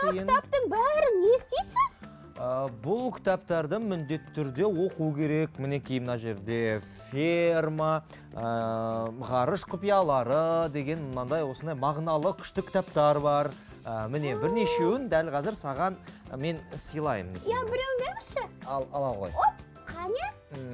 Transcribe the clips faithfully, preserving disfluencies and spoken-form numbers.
кейін. Кітаптың бәрін не істейсіз? Бұл кітаптарды міндетті түрде оқу керек. Мінекей мына жерде ферма, ғарыш құпиялары деген мынандай осындай мағыналы күшті кітаптар бар. Міне бірнешеуін дәл қазір саған мен сыйлаймын. Я біреуін беріңізші. Ал, ала қой. Оп, қане?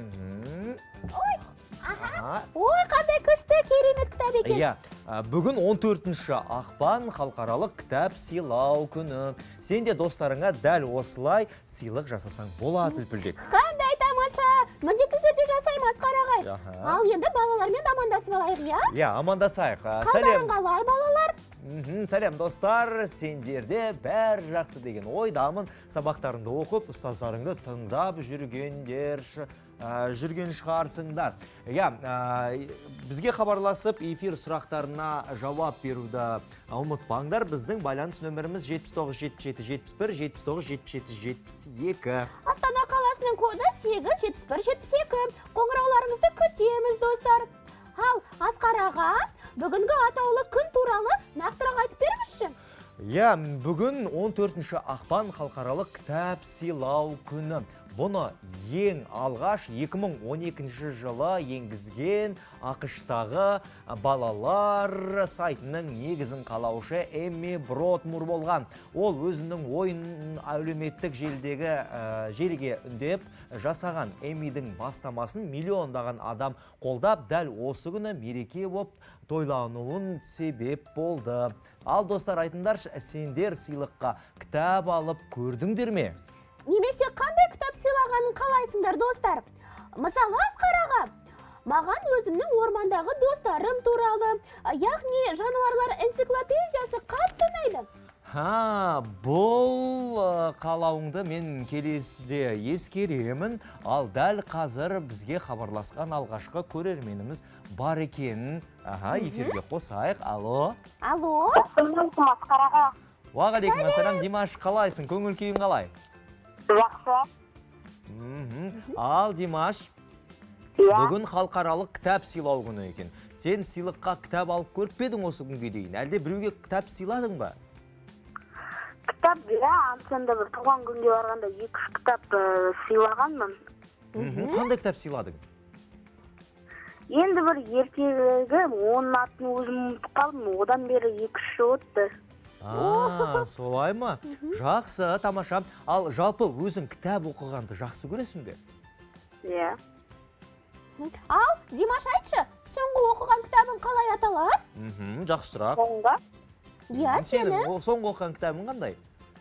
Ой, аха. Ой, қандай күшті, керемет кітап екен. Иә, бүгін он төртінші ақпан халықаралық кітап сыйлау күні. Сен де достарыңа дәл осылай сыйлық жасасаң болады, Үлпілдек. Қандай тамаша. Міндетті түрде жасаймыз, Қарағай. Ал енді балалармен амандасып алайық, иә? Иә, амандасайық. Қалдарың қалай, балалар? Сәлем достар, сендерде бәр жақсы деген ойдамын. Сабақтарыңды оқып, ұстаздарыңды тыңдап жүргендер жүрген шығарсыңдар. Иә, бізге хабарласып, эфир сұрақтарына жауап беруді ұмытпаңдар. Біздің байланыс нөміріміз жетпіс тоғыз жетпіс жеті жетпіс бір, жетпіс тоғыз жетпіс жеті жетпіс екі. Астана қаласының коды сегіз жетпіс бір жетпіс екі. Қоңырауларыңызды күтеміз, достар. Ал, Асқар аға, бүгінгі атаулы күн туралы нақтырақ айтып беріңізші. Иә, бүгін он төртінші ақпан халықаралық кітап сыйлау күні. Бұны ең алғаш екі мың он екінші жылы енгізген ақш-тағы балалар сайтының негізін қалаушы Эмми Бродмур болған. Ол өзінің ойын әлеуметтік желідегі желіге үндеп жасаған Эммидің бастамасын миллиондаған адам қолдап, дәл осы күні мереке болып тойлануын себеп болды. Ал достар, айтыңдар, сендер сыйлыққа кітап алып көрдіңдер ме? Немесе қандай кітап сыйлағанын қалайсыңдар, достар? Мысалы, Асқар аға, маған өзімнің ормандағы достарым туралы, яғни жануарлар энциклопедиясы қатты ұнайды. Ха, бұл қалауыңды мен келесіде ескеремін. Ал дәл қазір бізге хабарласқан алғашқы көрерменіміз бар екенін эфирге қосайық. Алло. Алло. Асқар аға. Уағалейкум ассалам, Димаш, қалайсың? Көңіл күйің қалай? Жақсы. Ал, Димаш, бүгін халықаралық кітап сыйлау күні екен. Сен сыйлыққа кітап алып көріп пе едің осы күнге дейін? Әлде біреуге кітап сыйладың ба? Кітап, иә, ансында бір туған күнге барғанда екі-үш кітап сыйлағанмын. Қандай кітап сыйладың? Енді бір ертегі, оның атын өзім ұмытып қалдым, одан бері екі-үш жыл өтті. А, солай ма? Жақсы, тамаша. Ал жалпы өзің кітап оқығанды жақсы көресің бе? Иә. Ал, Димаш, айтшы, соңғы оқыған кітабың қалай аталады? Жақсы сұрақ. Соңғы? Иә, сені. Соңғы оқыған кітабың қандай?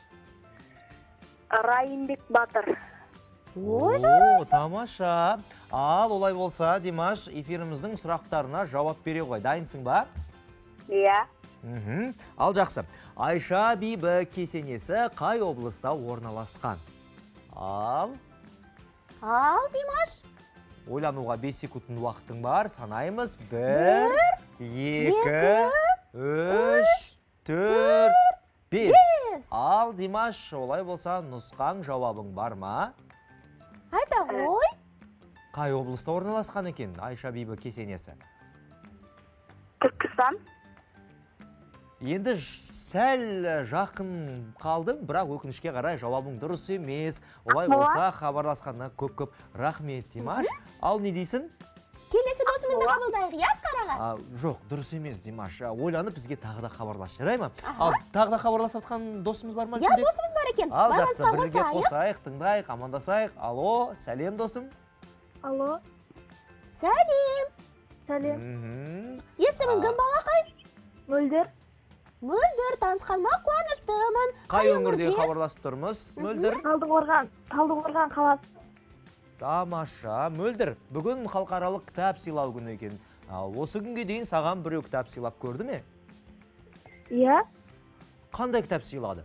Райымбек батыр. Ой, О, тамаша. Ал, олай болса, Димаш, эфиріміздің сұрақтарына жауап бере ғой. Дайынсың ба? Иә. Ал, жақсы. Айша Бибі кесенесі қай облыста орналасқан? Ал. Ал, Димаш. Ойлануға бес секундтың уақытың бар. Санаймыз. Бір, екі, үш, төрт, бес. Ал, Димаш, олай болса, нұсқан жауабың бар ма? Айта ғой. Қай облыста орналасқан екен Айша Бибі кесенесі? Түркістан. Енді сәл жақын қалдың, бірақ өкінішке қарай жауабың дұрыс емес. Олай болса, хабарласқанына көп-көп рахмет, Димаш. Ал, не дейсің? Келесі досымызды қабылдайық, иә, Асқар аға? Жоқ, дұрыс емес, Димаш. Ойланып, бізге тағы да хабарлас, жарай ма? Ал, тағы да хабарласып жатқан досымыз бар ма? Иә, досымыз бар екен. Ал, жақсы, бірге қосайық, тыңдайық, амандасайық. Алло, сәлем, досым. Алло. Сәлем. Сәлем. Есімің кім, балақай? Мөлдір. Мөлдір, танысқаныма қуаныштымын. Қай өңірден хабарласып тұрмыз, Мөлдір? Талдықорған, Талдықорған қаласы. Тамаша, Мөлдір, бүгін халықаралық кітап сыйлау күні екен. Осы күнге дейін саған біреу кітап сыйлап көрді ме? Иә. Қандай кітап сыйлады?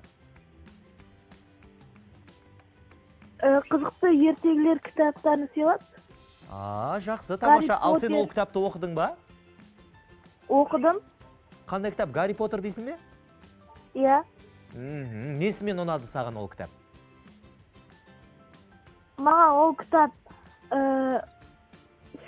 Қызықты ертегілер кітаптарын сыйлады. А, жақсы, тамаша. Ал сен ол кітапты оқыдың ба? Оқыдым. Қандай кітап? Гарри Поттер дейсің бе? Иә. Несімен ұнады саған ол кітап? Маған ол кітап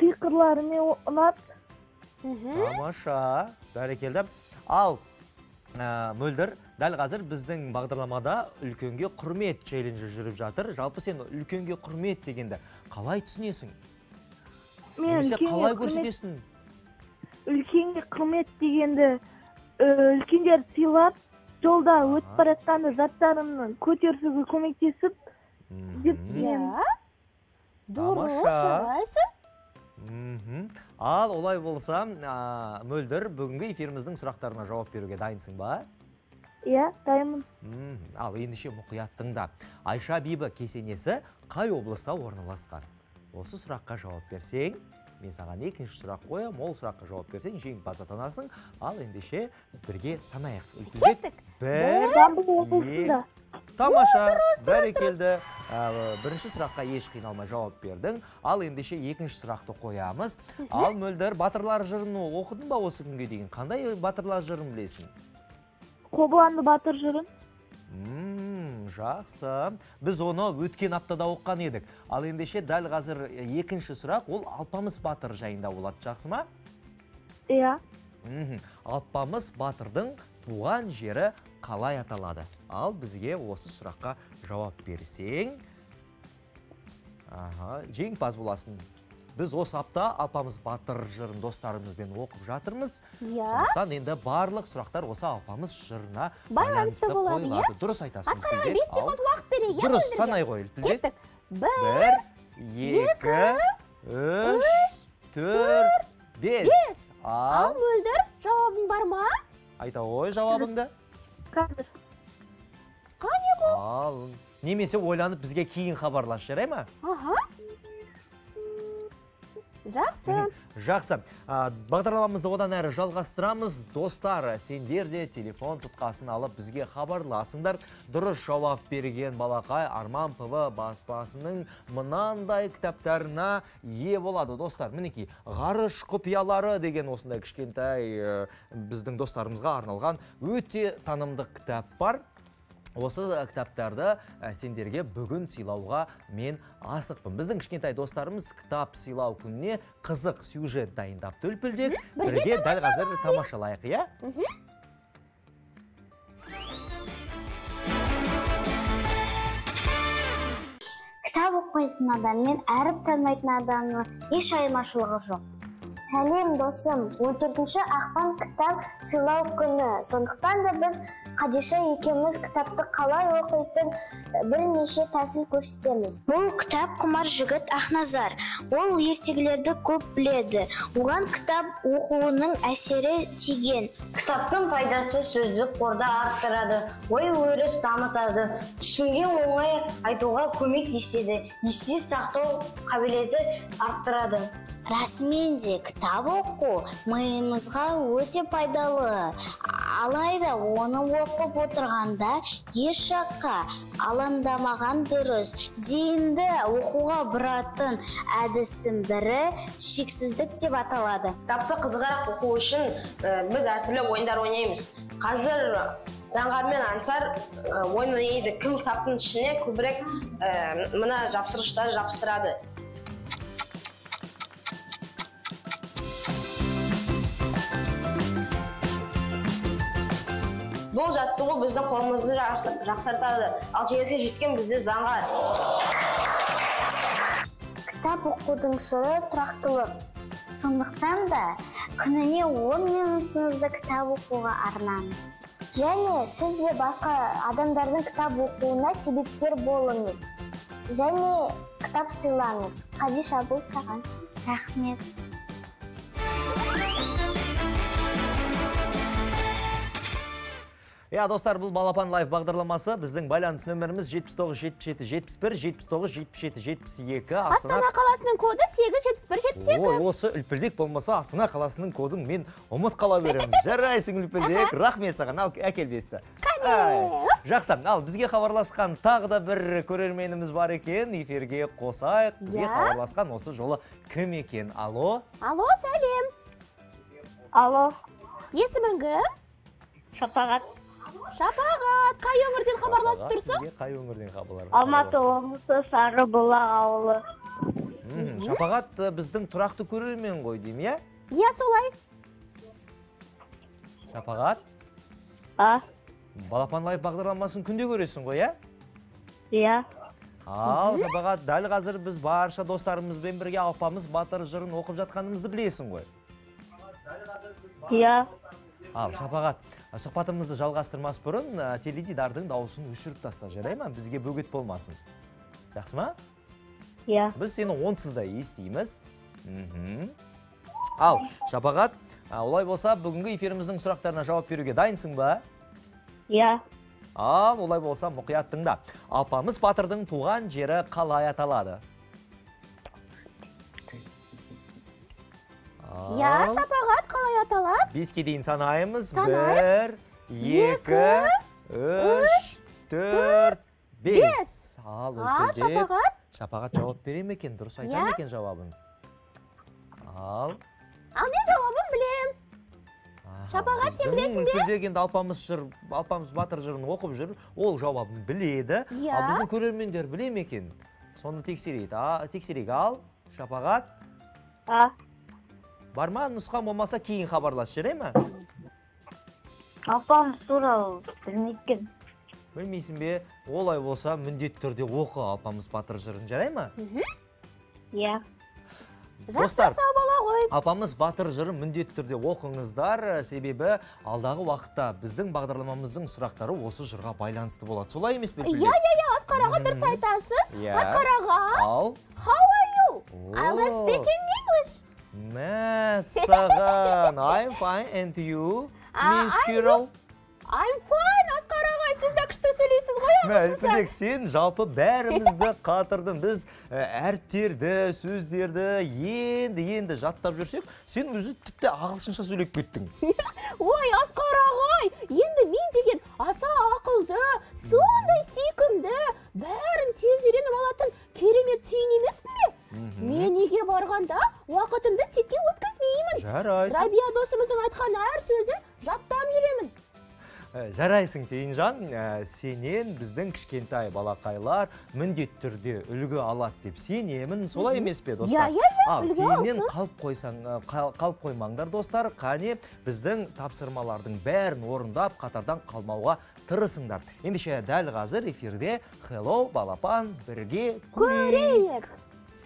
сиқырларымен ұнады. Тамаша, бәрекелді. Ал, Мөлдір, дәл қазір біздің бағдарламада үлкенге құрмет челленджі жүріп жатыр. Жалпы сен үлкенге құрмет дегенді қалай түсінесің? Немесе қалай көрсетесің? Үлкенге құрмет дегенді үлкендер сыйлап, жолда өтіп бара жатқанда заттарымның көтерісуге көмектесіп, деп мен. Дұрыс, жарайсың. Ал, олай болса, Мөлдір, бүгінгі эфиріміздің сұрақтарына жауап беруге дайынсың ба? Иә, дайынмын. Ал, ендеше мұқият тыңда. Айша Бибі кесенесі қай облыста орналасқан? Осы сұраққа жауап берсең, мен саған екінші сұрақ қоям, ол сұраққа жауап берсең, жеңімпаз атанасың. Ал, ендеше бірге санайық. Кеттік. Бір, Жамбыл облысында. Тамаша, бәрекелді. Бірінші сұраққа еш қиналмай жауап бердің. Ал ендеше екінші сұрақты қоямыз. Ал, Мөлдір, батырлар жырын оқыдың ба осы күнге дейін? Қандай батырлар жырын білесің? Қобыланды батыр жырын. Жақсы. Біз оны өткен аптада оққан едік. Ал ендеше дәл қазір екінші сұрақ, ол Алпамыс батыр жайында болады. Жақсы ма? Иә. Алпамыс батырдың туған жері қалай аталады? Ал бізге осы сұраққа жауап берсең, жеңімпаз боласың. Біз осы апта Алпамыс батыр жырын достарымызбен оқып жатырмыз. Сондықтан енді барлық сұрақтар осы Алпамыс жырына байланысты қойылады. Дұрыс айтасың. Асқарға бес секунд уақыт берейік. Дұрыс, санай қой. Кеттік. Бір, екі, үш, төрт, бес. Ал, Мөлдір, жауабың бар ма? Айта ой жауабыңды. Қазір. Қане бұл? Ал, немесе ойланып бізге кейін хабарлас, жарай ма? Аха. Жақсы. Жақсы. Бағдарламамызды одан әрі жалғастырамыз. Достар, сендер де телефон тұтқасын алып бізге хабарласыңдар. Дұрыс жауап берген балақай Арман ПВ баспасының мынандай кітаптарына ие болады. Достар, мінекей, ғарыш құпиялары деген осындай кішкентай біздің достарымызға арналған өте танымдық кітап бар. Осы кітаптарды сендерге бүгін сыйлауға мен асықпын. Біздің кішкентай достарымыз кітап сыйлау күніне қызық сюжет дайындапты үлпілдек. Бірге дәл қазір тамашалайық, иә? Кітап оқитын адам мен әріп танымайтын адамның еш айырмашылығы жоқ. Сәлем досым, он төртінші ақпан кітап сыйлау күні. Сондықтан да біз Қадиша екеуміз кітапты қалай оқитын бірнеше тәсіл көрсетеміз. Бұл кітап құмар жігіт Ақназар. Ол ертегілерді көп біледі. Оған кітап оқуының әсері тиген. Кітаптың пайдасы сөздік қорды арттырады, ой өріс дамытады, түсінген оңай айтуға көмектеседі, есте сақтау қабілеті арттырады. Расымен де кітап оқу миымызға өте пайдалы. Алайда оны оқып отырғанда еш жаққа алаңдамаған дұрыс. Зейінді оқуға бұратын әдістің бірі шексіздік деп аталады. Кітапты қызығырақ оқу үшін біз әртүрлі ойындар ойнаймыз. Қазір Заңғар мен Ансар ойын ойнайды. Кім кітаптың ішіне көбірек мына жапсырғыштарды жапсырады. Бұл жаттығу біздің қолымызды жақсартады, ал жеңіске жеткен бізді Заңғар. Кітап оқудың сыры тұрақтылық. Сондықтан да күніне он минутыңызды кітап оқуға арнаңыз. Және сіз де басқа адамдардың кітап оқуына себепкер болыңыз. Және кітап сыйлаңыз. Қадиша, бұл саған. Рахмет. Я, достар, бұл Балапан Лайф бағдарламасы. Біздің байланыс нөміріміз жетпіс тоғыз жетпіс жеті жетпіс бір, жетпіс тоғыз жетпіс жеті жетпіс екі. Астана қаласының коды сегіз жетпіс бір жетпіс екі. Ой, осы үлпілдек болмаса Астана қаласының кодың мен ұмыт қала беремін. Жарайсың үлпілдек. Рахмет саған. Ал, әкелбесті. Жақсы. Ал, бізге хабарласқан тағы да бір көрерменіміз бар екен. Эфирге қосайық. Бізге хабарласқан осы жолы кім екен? Алло. Алло, сәлем. Алло. Есіміңгі? Шапағат. Шапағат, қай өңірден хабарласып тұрсың? Қай өңірден хабарласып? Алматы облысы Сарыбұлақ ауылы. Шапағат біздің тұрақты көрермен ғой деймін, иә? Иә, солай. Шапағат? А, Балапан лайф бағдарламасын күнде көресің ғой, ә? иә. Ал, Шапағат, дәл қазір біз барша достарымызбен бірге Алпамыс батыр жырын оқып жатқанымызды білесің ғой. Иә. Ал, Шапағат, сұхбатымызды жалғастырмас бұрын теледидардың дауысын өшіріп таста, жарай ма? Бізге бөгет болмасын. Жақсы ма? Иә. Біз сені онсыз да естиміз. Ал, Шапағат, олай болса, бүгінгі эфиріміздің сұрақтарына жауап беруге дайынсың ба? Иә. Ал, олай болса, мұқият тыңда. Алпамыс батырдың туған жері қалай аталады? Я, Шапағат, қалай аталады? Беске дейін санаймыз. Санайық. Бір, екі, үш, төрт, бес. Ал, Ал, өтілдеп. Шапағат. Шапағат жауап бере ме екен? Дұрыс айта ма екен жауабын? Ал. Ал, мен жауабын білем. Шапағат, сен білесің бе? Біздің енді Алпамыс жыр, Алпамыс батыр жырын оқып жүр, ол жауабын біледі. Иә. Ал біздің көрермендер біле ме екен? Соны тексерейік. А, тексерейік. Ал, Шапағат. А, Бар ма? Нұсқан болмаса кейін хабарлас, жарай ма? Алпамыс туралы білмейкен. Білмейсің бе? Олай болса, міндетті түрде оқы Алпамыс батыр жырын, жарай ма? Иә. Достар, Сау бала ғой. Алпамыс батыр жырын міндетті түрде оқыңыздар, себебі алдағы уақытта біздің бағдарламамыздың сұрақтары осы жырға байланысты болады. Солай емес пе? Иә, иә, иә, Асқараға дұрыс айтасыз. Иә. Асқараға. Ал. How are you? I will О. speak in English. Мәссаған. I'm fine, and you, А, Miss I'm Carol? I'm fine, Асқараға. Сіз де күшті сөйлейсіз ғой, ағылшынша. Мәлпілек, сен жалпы бәрімізді қатырдың. Біз әріптерді, сөздерді енді-енді жаттап жүрсек, сен өзі тіпті ағылшынша сөйлеп кеттің. Ой, Асқарағай, енді мен деген аса ақылды, сондай сүйкімді, бәрін тез үйреніп алатын керемет түйін емеспін бе? Мен неге барғанда уақытымды текке өткізбеймін. Жарайсың. Рабия досымыздың айтқан әр сөзін жаттап жүремін. Жарайсың, Тейінжан, сенен біздің кішкентай балақайлар міндетті түрде үлгі алады деп сенемін, солай емес пе, достар? Иә, иә, иә, Ал, үлгі кейіннен алсын. қалып қойсаң, қалып қоймаңдар, достар, қане біздің тапсырмалардың бәрін орындап, қатардан қалмауға тырысыңдар. Ендеше дәл қазір эфирде Hello, балапан, бірге көрейік. Көрейік.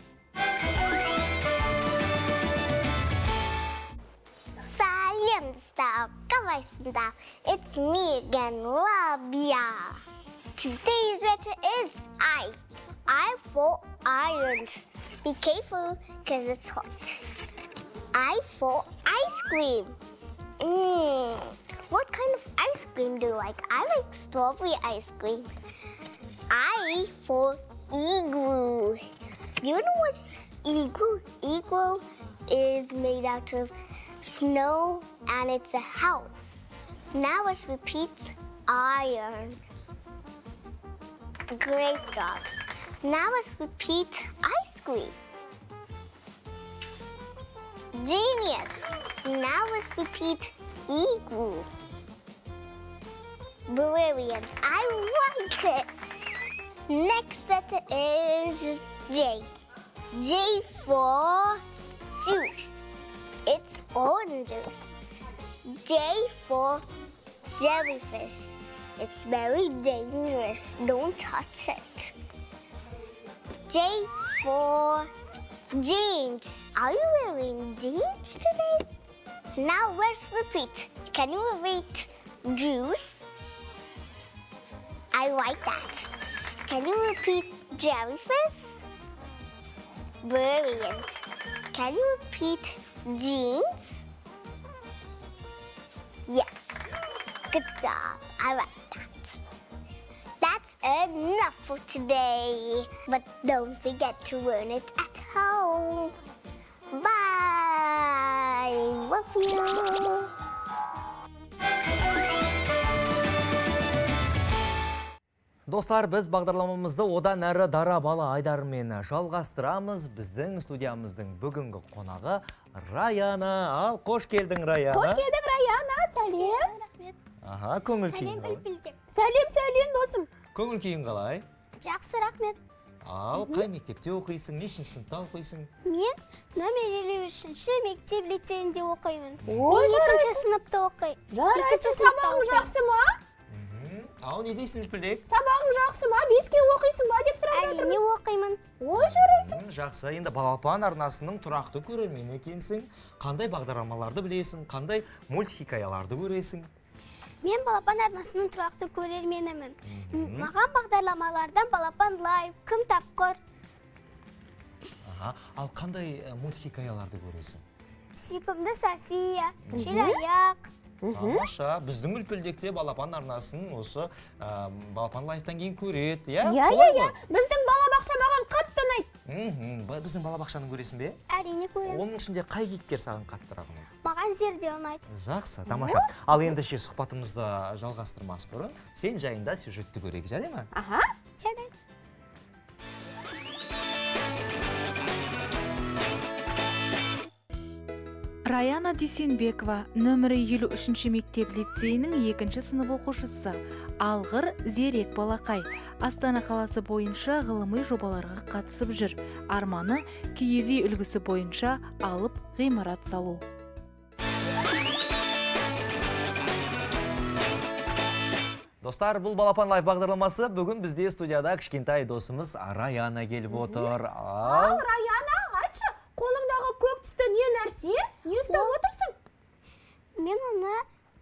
Салем, достар, қалайсыңдар? It's me again, Rabia. Today's letter is I. I for iron. Be careful, because it's hot. I for ice cream. Mmm, what kind of ice cream do you like? I like strawberry ice cream. I for igloo. Do you know what's igloo? Igloo is made out of snow and it's a house. Now let's repeat iron. Great job. Now let's repeat ice cream. Genius. Now let's repeat igloo. Brilliant. I like it. Next letter is J. J for juice. It's orange juice. J for jellyfish. It's very dangerous. Don't touch it. J for jeans. Are you wearing jeans today? Now let's repeat. Can you repeat juice? I like that. Can you repeat jellyfish? Brilliant. Can you repeat jeans? Yes. Good job. I like that. That's enough for today. But don't forget to learn it at home. Bye. Love you. Достар, біз бағдарламамызды одан әрі дара бала айдарымен жалғастырамыз. Біздің студиямыздың бүгінгі қонағы Раяна. Ал, қош келдің, Раяна. Қош келдің, Раяна. Сәлем. Аха, көңіл күйің қалай? Сәлем, сәлем, досым. Көңіл күйің қалай? Жақсы, рахмет. Ал қай мектепте оқисың, нешінші сыныпта оқисың? Мен номер елу үшінші мектеп лицейінде оқимын. Ой, Мен екінші сыныпта оқимын. Жарайды, сабағың жақсы ма? Ау, не дейсің үлпілдек? Сабағың жақсы ма? Беске оқисың ба деп сұрап жатырмын. Әрине оқимын. Ой, жарайсың. Жақсы, енді балапан арнасының тұрақты көрермені екенсің. Қандай бағдарламаларды білесің, қандай мультхикаяларды көресің? Мен балапан арнасының тұрақты көрерменімін. Маған бағдарламалардан балапан лайв, кім тапқыр? Ал қандай мультхикаяларды көресің? Сүйкімді София, Желаяқ. Тамаша, біздің үлпілдекте балапан арнасын осы балапан лайфтан кейін көреді, иә? Иә, иә, иә. Біздің балабақша маған қатты ұнайды. Біздің балабақшаны көресің бе? Әрине көремін. Оның ішінде қай кейіпкер саған қаттырақ ұнайды? Маған Зерде ұнайды. Жақсы, тамаша. Ал енді ше сұхбатымызды жалғастырмас бұрын, сен жайында сюжетті көрейік, жарай ма? Аха. Жарайды. Раяна Дүйсенбекова, нөмірі елу үшінші мектеп лицейінің екінші сынып оқушысы. Алғыр Зерек балақай. Астана қаласы бойынша ғылыми жобаларға қатысып жүр. Арманы киіз үй үлгісі бойынша алып ғимарат салу. Достар, бұл балапан лайф бағдарламасы бүгін бізде студияда кішкентай досымыз Раяна келіп отыр. Ал, Раяна, айтшы, қолыңдағы көк түсті не нәрсе? Не ұстап отырсың? Мен оны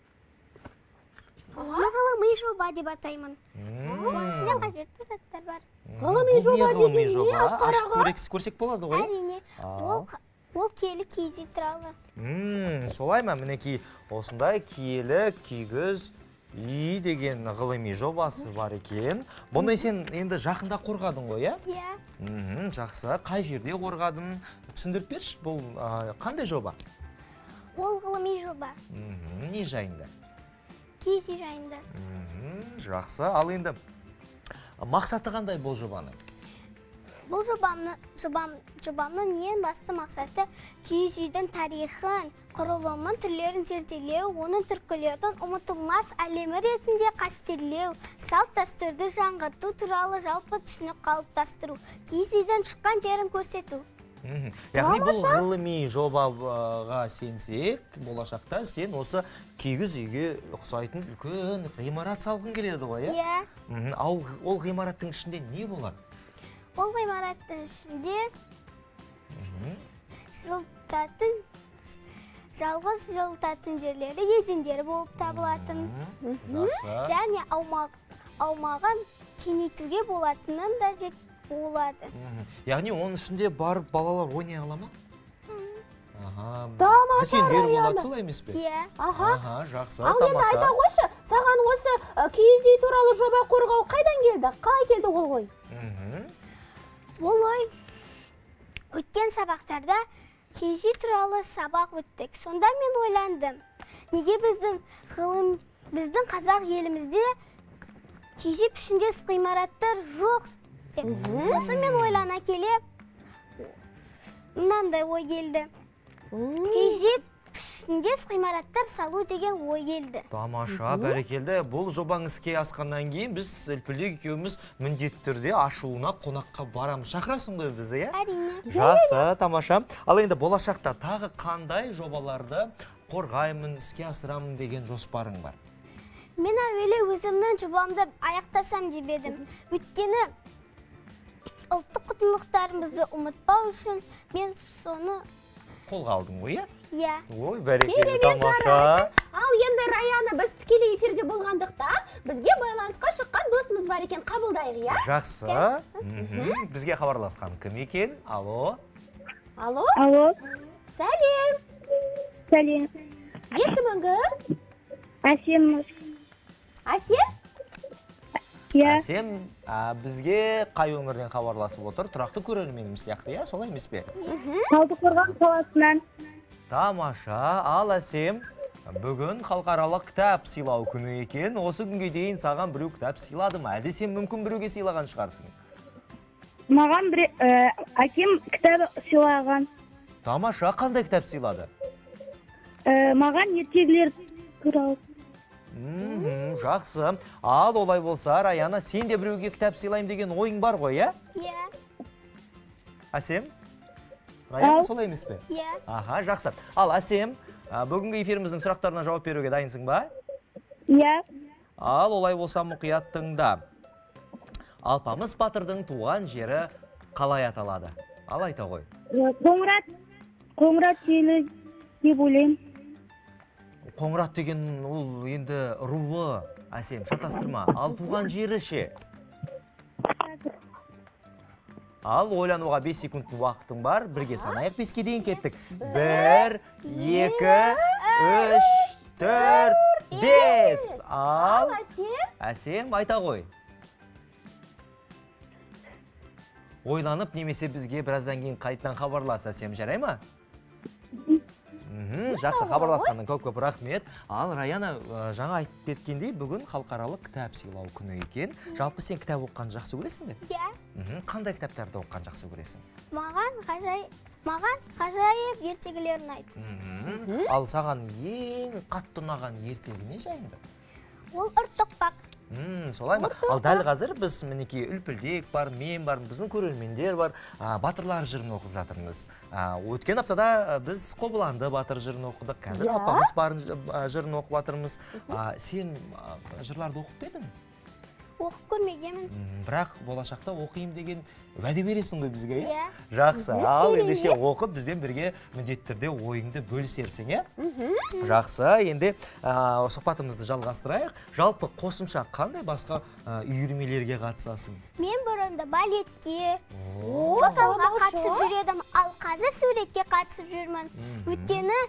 оны ғылыми жоба деп атаймын. Осынен қажетті заттар бар. Ғылыми жоба деген не, Ашып Асқар аға? көрсек болады ғой? Әрине, ол киелі киіз үй туралы. Солай ма, мінекей осындай киелі кигіз үй деген ғылыми жобасы бар екен. Бұны сен енді жақында қорғадың ғой, иә? Иә. Жақсы, қай жерде қорғадың? Түсіндіріп берші, бұл қандай жоба? Ол ғылыми жоба. Не жайында? Киіз үй жайында. Жақсы, ал енді мақсаты қандай бұл жобаны? Бұл жобамның ең басты мақсаты киіз үйдің тарихын, құрылымын, түрлерін зерделеу, оның түркілердің ұмытылмас әлемі ретінде қастерлеу, салт дәстүрді жаңғырту туралы жалпы түсінік қалыптастыру, киіз үйден шыққан жерін көрсету. Яғни бұл ғылыми жобаға сенсек, болашақта сен осы кигіз үйге ұқсайтын үлкен ғимарат салғың келеді ғой, иә? Иә. Ал ол ғимараттың ішінде не болады? Ол ғимараттың ішінде жылытатын, жалғыз жылытатын жерлері едендері болып табылатын. Және аумағын кеңейтуге болатынын да жет болады. Яғни оның ішінде барып балалар ойнай ала ма? Тамаша, Дүкендер болады, солай емес пе? Иә. Аха, жақсы, тамаша. Ал енді айта қойшы, саған осы киіз үй туралы жоба қорғау қайдан келді? Қалай келді ол ой? Ол ой өткен сабақтарда киіз үй туралы сабақ өттік. Сонда мен ойландым, неге біздің ғылым, біздің қазақ елімізде киіз үй пішіндес ғимараттар жоқ деп. Сосын мен ойлана келе мынандай ой келді. Киіз үй пішіндес ғимараттар салу деген ой келді. Тамаша, бәрекелді. Бұл жобаң іске асқаннан кейін біз үлпілдек екеуміз міндетті түрде ашылуына қонаққа барамыз. Шақырасың ғой бізді, иә? Әрине. Жақсы, тамаша. Ал енді болашақта тағы қандай жобаларды қорғаймын, іске асырамын деген жоспарың бар? Мен әуелі өзімнің жобамды аяқтасам деп едім. Өйткені ұлттық құндылықтарымызды ұмытпау үшін мен соны қолға алдың ғой, иә? Иә. Ой, бәрекелді, тамаша. Ал енді Раяна, біз тікелей эфирде болғандықтан бізге байланысқа шыққан досымыз бар екен, қабылдайық, иә? Жақсы. Бізге хабарласқан кім екен? Алло. Алло. Алло. Сәлем. Сәлем. Есімің кім? Әсем. Әсем? Иә. Әсем, бізге қай өңірден хабарласып отыр? Тұрақты көрерменіміз сияқты, иә? Солай емес пе? Талдықорған қаласынан. Тамаша, ал Әсем, бүгін халықаралық кітап сыйлау күні екен. Осы күнге дейін саған біреу кітап сыйлады ма? Әлде сен мүмкін біреуге сыйлаған шығарсың? Маған бір әкем кітап сыйлаған. Тамаша, қандай кітап сыйлады? Маған ертегілер туралы. Жақсы. Ал олай болса, Раяна, сен де біреуге кітап сыйлайым деген ойың бар ғой, иә? Иә. Әсем? Раяна солай емес пе? Иә. Аха, жақсы. Ал Әсем, бүгінгі эфиріміздің сұрақтарына жауап беруге дайынсың ба? Иә. Ал олай болса мұқият тыңда. Алпамыс батырдың туған жері қалай аталады? Ал айта ғой. Қоңырат, Қоңырат желі деп ойлаймын. Қоңырат деген ол енді руы, Әсем, шатастырма. Ал туған жері ше? Ал ойлануға бес секунд уақытың бар. Бірге санайық, беске дейін кеттік. Бір, екі, үш, төрт, бес. Ал Әсем, айта ғой. Ойланып немесе бізге біраздан кейін қайтадан хабарлас, Әсем, жарай ма? Жақсы, хабарласқаннан көп-көп рахмет. Ал Раяна жаңа айтып кеткендей, бүгін халықаралық кітап сыйлау күні екен. Жалпы сен кітап оққанды жақсы көресің бе? Иә. Қандай кітаптарды оққан жақсы көресің? Маған ғажайып, маған ғажайып ертегілер ұнайды. Ал саған ең қатты ұнаған ертегі не жайында? Ол ұрттықпақ. Солай ма? Ал дәл қазір біз мінекей Үлпілдек бар, мен бар, біздің көрермендер бар, батырлар жырын оқып жатырмыз. Өткен аптада біз Қобыланды батыр жырын оқыдық, қазір Алпамыс жырын оқып жатырмыз. Сен жырларды оқып бедің? Оқып көрмегенмін. Бірақ болашақта оқиым деген уәде бересің ғой бізге, иә? Жақсы. Ал ендеше оқып бізбен бірге міндетті түрде ойыңды бөлісерсің, иә? Жақсы. Енді сұхбатымызды жалғастырайық. Жалпы қосымша қандай басқа үйірмелерге қатысасың? Мен бұрында балетке, вокалға қатысып жүредім, ал қазір суретке қатысып жүрмін. Өйткені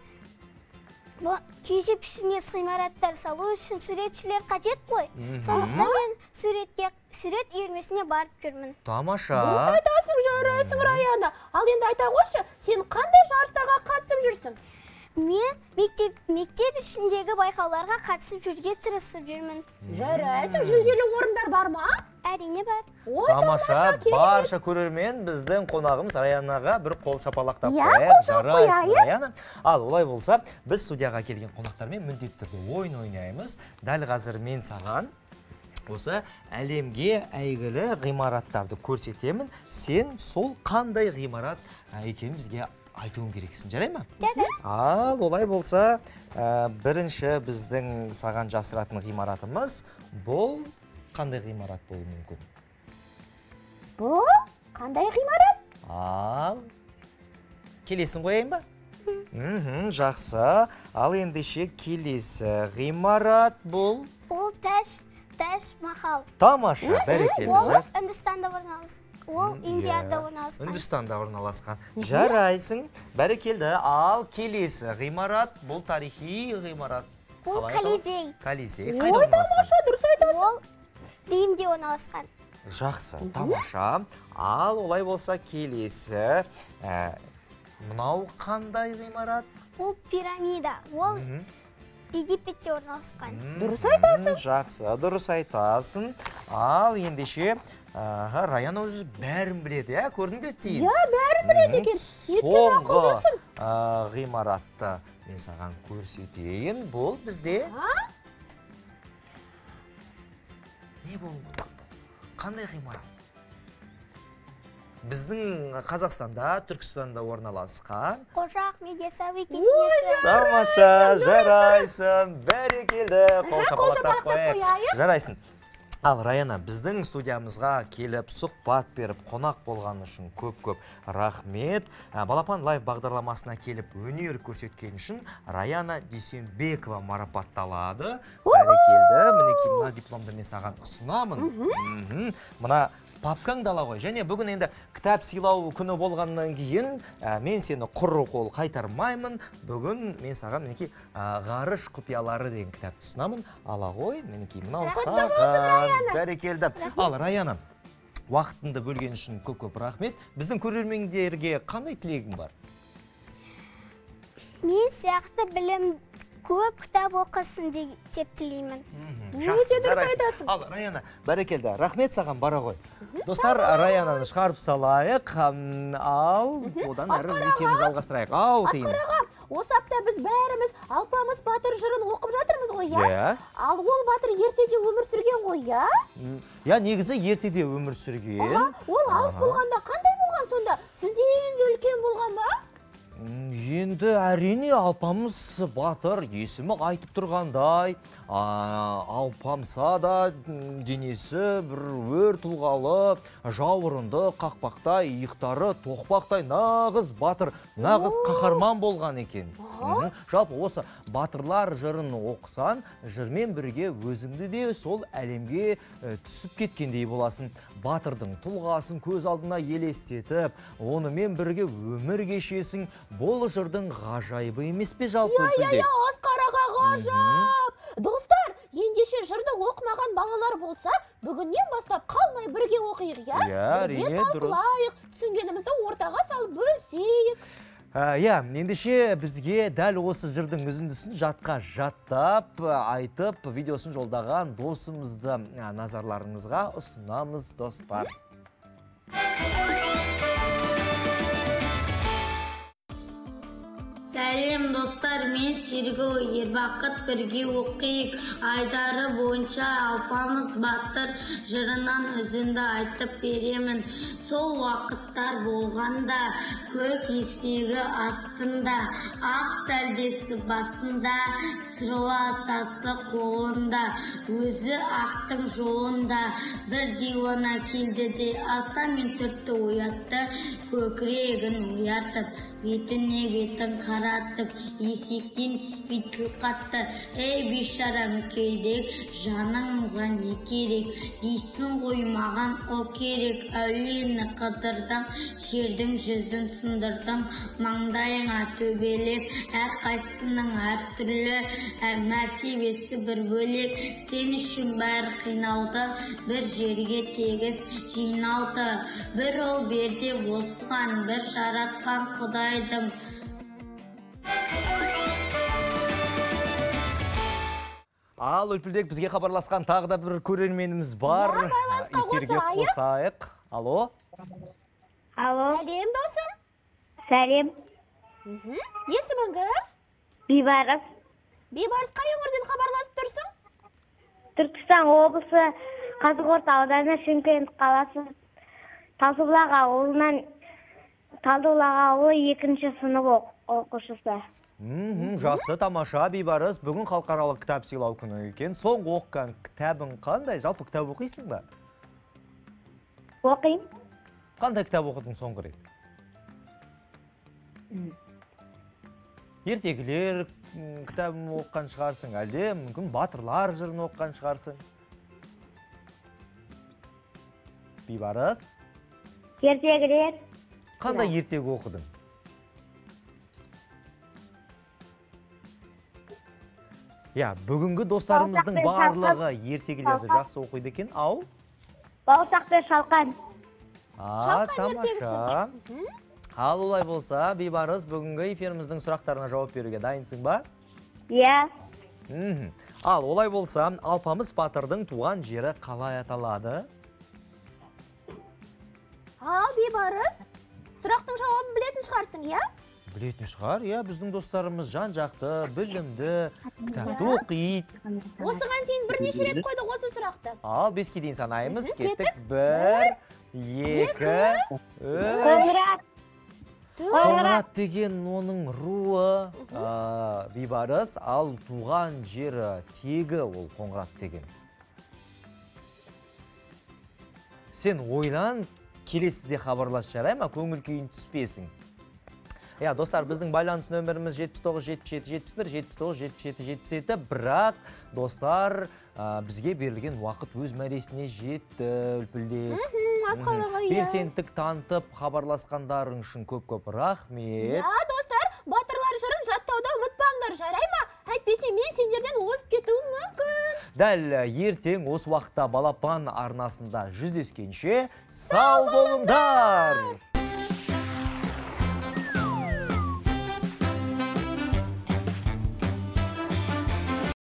күйші пішінес ғимараттар салу үшін суретшілер қажет қой. Сондықтан мен сурет үйірмесіне барып жүрмін. Тамаша. Дұрыс айтасың, жарайсың, Раяна. Ал енді айта қойшы, сен қандай жарыстарға қатысып жүрсің? Мен мектеп ішіндегі байқауларға қатысып жүрге тырысып жүрмін. Жарайсың, жүлделі орындар бар ма? Әрине бар. Тамаша, барша көрермен біздің қонағымыз Раянаға бір қол шапалақтап қояйық. Жарайсың, Раяна. Ал олай болса, біз студияға келген қонақтармен міндетті түрде ойын ойнаймыз. Дәл қазір мен саған осы әлемге әйгілі ғимараттарды көрсетемін. Сен сол қандай ғимарат екенін бізге айтуың керексің, жарай ма? Жарай. Ал олай болса, бірінші біздің саған жасыратын ғимаратымыз бұл қандай ғимарат болуы мүмкін? Бұл қандай ғимарат? Ал келесін қояйын ба? Жақсы. Ал ендеше келесі ғимарат бұл? Бұл Таш Махал. Тамаша, бәрекелді. Ол Үндістанда орналасқан. Ол Индияда орналасқан. Үндістанда орналасқан. Жарайсың, бәрекелді. Ал келесі ғимарат бұл тарихи ғимарат. Бұл Колизей. Колизей. Қайда орналасқан? Ол Римде орналасқан. Жақсы, тамаша. Ал олай болса келесі. Мынау қандай ғимарат? Ол пирамида. Ол Египетте орналасқан. Дұрыс айтасың. Жақсы, дұрыс айтасың. Ал ендеше Раяна өзі бәрін біледі, ә? Көрдің бе дейін? Иә, бәрін біледі екен. Соңғы ғимаратты мен саған көрсетейін. Бұл бізде не болуы мүмкін? Қандай ғимарат? Біздің Қазақстанда, Түркістанда орналасқан. Қожа Ахмет Яссауи кесенесі. Тамаша, жарайсың. Бәрекелді. Қол шапалақтап қояйық. Жарайсың. Ал Раяна, біздің студиямызға келіп, сұхбат беріп, қонақ болған үшін көп-көп рахмет. Балапан лайв бағдарламасына келіп, өнер көрсеткен үшін Раяна Дүйсенбекова марапатталады. Бәрекелді. Мінекей мына дипломды мен саған ұсынамын. Мына папкаң дала ғой. Және бүгін енді кітап сыйлау күні болғаннан кейін мен сені құр қол қайтармаймын. Бүгін мен саған мінекей ғарыш құпиялары деген кітапты ұсынамын. Ала ғой, мінекей мынау саған. Бәрекелді. Ал Раяна, уақытыңды бөлген үшін көп-көп рахмет. Біздің көрермендерге қандай тілегің бар? Мен сияқты білім көп кітап оқысын деп тілеймін. Жақсы, жарайсың. Ал, Раяна, бәрекелді. Рахмет саған, бара ғой. Достар, Раянаны шығарып салайық. Ал, одан әрі эфирімізді жалғастырайық. Ау, тейін. Осы апта біз бәріміз Алпамыс батыр жырын оқып жатырмыз ғой, я? Ал ол батыр ертеде өмір сүрген ғой, я? Я, негізі ертеде өмір сүрген. Ол алып болғанда қандай болған сонда? сізден де үлкен болған ба? Енді әрине алпамыс батыр есімі айтып тұрғандай, алпамса да денесі бір өр тұлғалы, жауырынды, қақпақтай, иықтары тоқпақтай нағыз батыр, нағыз қаһарман болған екен. Жалпы осы батырлар жырын оқысан, жырмен бірге өзіңді де сол әлемге түсіп кеткендей боласын. Батырдың тұлғасын көз алдына елестетіп, онымен бірге өмір кешесің. Бұл жырдың ғажайбы емес пе жалпы Үлпілдек? Иә, иә, Асқар аға ғажап. Достар, ендеше жырды оқымаған балалар болса, бүгіннен бастап қалмай бірге оқиық, иә? Иә, әрине, дұрыс. Талқылайық, түсінгенімізді ортаға салып бөлісейік. Иә, ендеше бізге дәл осы жырдың үзіндісін жатқа жаттап, айтып, видеосын жолдаған досымызды назарларыңызға ұсынамыз, достар. Сәлем достар, мен Сергей Ербақыт, бірге оқиық. Айдары бойынша алпамыс батыр жырынан үзінді айтып беремін. Сол уақыттар болғанда, көк есегі астында, ақ сәлдесі басында, сыруа сасы қолында, өзі ақтың жолында. Бір диуана келді де аса мен түртті оятты, көкірегін оятып, бетіне бетін қаратып, есектен түспей тіл қатты. Эй, бейшара мүкейдек, жаныңызға не керек? Дейсін ғой маған о керек. Әулиені қыдырдым, жердің жүзін сындырдым, маңдайыңа төбелеп, әр қайсының әр түрлі, әр мәртебесі бір бөлек. Сен үшін бәрі қиналды, бір жерге тегіс жинауды. Бір ол берде осыған, бір жаратқан Құдайдың. Ал, Үлпілдек, бізге хабарласқан тағы да бір көрерменіміз бар. Эфирге қосайық. Алло? Алло. Сәлем, досым. Сәлем. Есіміңіз? Бейбарыс. Бейбарыс, қай өңірден хабарласып тұрсың? Түркістан облысы, Қазығұрт ауданы, Шымкент қаласы, Талдыбұлақ ауылынан, Талдыбұлақ ауылы екінші сынып оқушысы. Жақсы, тамаша, Бейбарыс. Бүгін халықаралық кітап сыйлау күні екен. Соңғы оқыған кітабың қандай? Жалпы кітап оқисың ба? Оқиын. Қандай кітап оқыдың соңғы рет? Ертегілер кітабын оққан шығарсың, әлде мүмкін батырлар жырын оққан шығарсың? Бейбарыс? Ертегілер. Қандай ертегі оқыдың? Я, бүгінгі достарымыздың барлығы ертегілерді жақсы оқиды екен, ау? Бауырсақ пен шалқан. А, тамаша. Ал олай болса, Бейбарыс, бүгінгі эфиріміздің сұрақтарына жауап беруге дайынсың ба? Иә. Ал олай болса, алпамыс батырдың туған жері қалай аталады? Ал, Бейбарыс, сұрақтың жауабын білетін шығарсың, иә? Білетін шығар, иә, біздің достарымыз жан-жақты, білімді, кітапты оқиды. Осыған дейін бірнеше рет қойдық осы сұрақты. Ал, беске дейін санаймыз, кеттік. Бір, екі, үш. Қоңырат. Қоңырат деген оның руы, Бейбарыс, ал туған жері тегі ол Қоңырат деген. Сен ойлан, келесіде хабарлас жарай ма, көңіл күйін түспесің. Я, достар, біздің байланыс нөміріміз жетпіс тоғыз жетпіс жеті жетпіс бір, жетпіс тоғыз жетпіс жеті жетпіс жеті, бірақ, достар, бізге берілген уақыт өз мәресіне жетті, Үлпілдек. Белсенділік танытып, хабарласқандарың үшін көп-көп рахмет. Я, достар, батырлар жырын жаттауда ұмытпаңдар, жарай ма? Әйтпесе мен сендерден озып кетуім мүмкін. Дәл ертең осы уақытта Балапан арнасында жүздескенше сау болыңдар!